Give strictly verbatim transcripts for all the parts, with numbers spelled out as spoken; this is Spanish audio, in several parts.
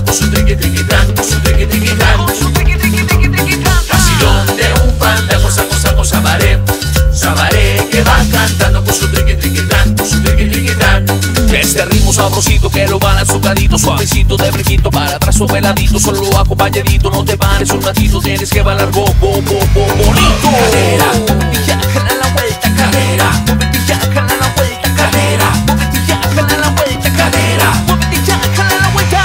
con su triqui triqui tran, con su triqui triqui tran, con su triqui triqui triqui triqui tran. Vacilón de un fandango, saco, saco, sabaré, sabaré que va cantando con su triqui triqui tran, con su triqui triqui tran. Este ritmo sabrosito que lo van azucarito, suavecito de brinquito, para atrás o veladito, solo acompañadito, no te pares un ratito, tienes que bailar bo, bo, bo, bo, bonito. Cadera, y ya jala la vuelta, cadera, muévete y ya jala la vuelta, cadera, muévete y ya jala la vuelta, cadera, muévete y ya jala la vuelta.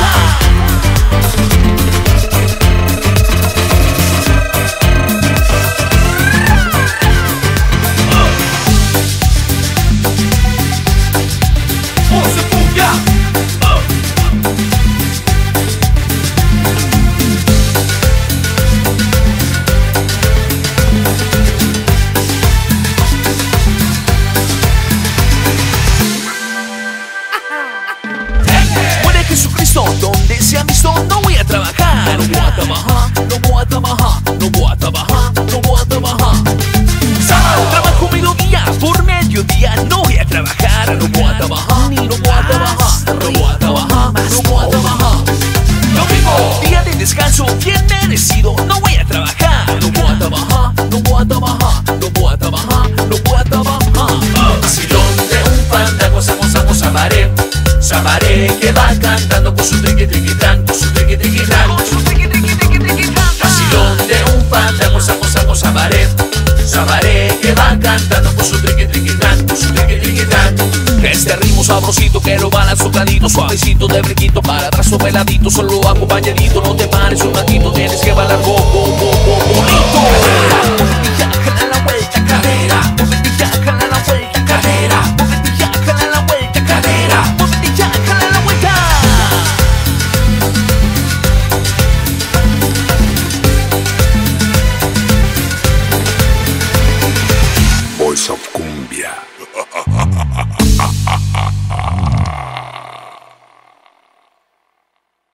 Jesucristo, donde se ha visto, no voy a trabajar. No voy a trabajar, no voy a trabajar, no voy a trabajar, no voy a trabajar. Sábado trabajo mediodía, por mediodía no voy a trabajar. No voy a trabajar, ni no voy a trabajar, no voy a trabajar, no voy a trabajar. Domingo, día de descanso bien merecido, no voy a trabajar. No voy a trabajar, no voy a trabajar, no voy a trabajar, no voy a trabajar. Vacilón de un fandango, samos, samos, sabaré, sabaré que va cantando con su triqui triqui tran, con su triqui triqui tran, con su triqui triqui triqui triqui tran. Vacilón de un fandango, samos, samos, sabaré, sabaré que va cantando con su triqui triqui tran, con su triqui triqui tran. Este ritmo sabrosito que lo van azucarito, suavecito de brinquito, para atrás o veladito, solo acompañadito, no te pares un ratito, tienes que bailar bo.